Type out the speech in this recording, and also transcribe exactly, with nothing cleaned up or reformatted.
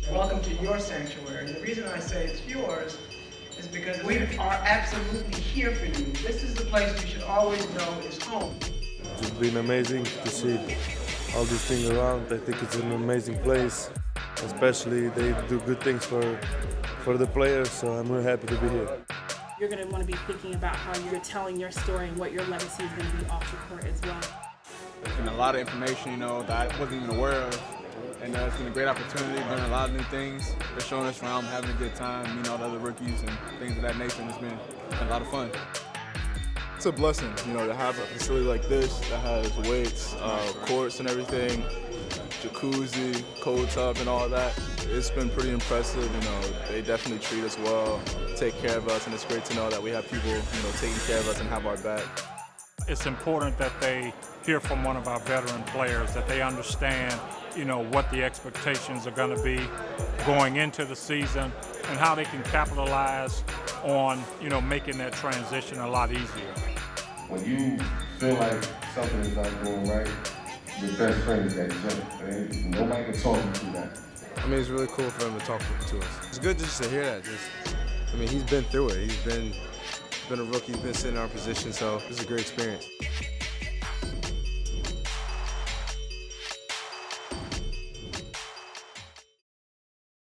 Welcome to your sanctuary. And the reason I say it's yours is because we are absolutely here for you. This is the place you should always know is home. It's been amazing to see all these things around. I think it's an amazing place. Especially they do good things for, for the players, so I'm really happy to be here. You're going to want to be thinking about how you're telling your story and what your legacy is going to be off the court as well. There's been a lot of information, you know, that I wasn't even aware of. And uh, it's been a great opportunity, learning a lot of new things. They're showing us around, having a good time, meeting all the other rookies and things of that nature, and it's been, been a lot of fun. It's a blessing, you know, to have a facility like this that has weights, uh, courts and everything, jacuzzi, cold tub and all that. It's been pretty impressive, you know, they definitely treat us well, take care of us, and it's great to know that we have people, you know, taking care of us and have our back. It's important that they hear from one of our veteran players, that they understand, you know, what the expectations are going to be going into the season and how they can capitalize on, you know, making that transition a lot easier. When you feel like something is not going right, your best friend is that jump. Nobody can talk you through that. I mean, it's really cool for him to talk to us. It's good just to hear that. Just, I mean, he's been through it. He's been, been a rookie. He's been sitting in our position, so it's a great experience.